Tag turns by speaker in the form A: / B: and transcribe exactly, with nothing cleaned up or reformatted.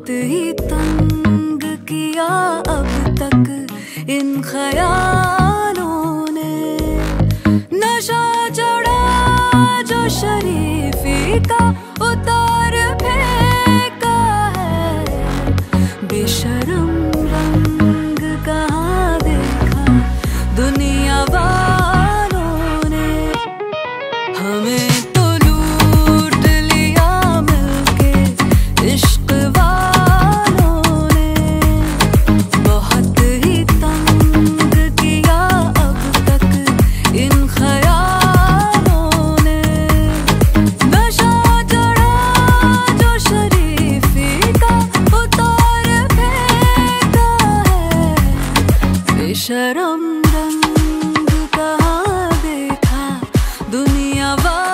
A: बहुत ही तंग किया अब तक इन ख्यालों ने। नशा चढ़ा जो शरीफी का उतार फेंका है। बेशरम रंग कहाँ देखा दुनिया वालों ने। हमें इश्क वालों ने बहुत ही तंग किया अब तक इन ख्यालों ने। नशा चढ़ा जो शरीफी का उतार फेंका है। बेशरम रंग कहाँ देखा दुनिया वालों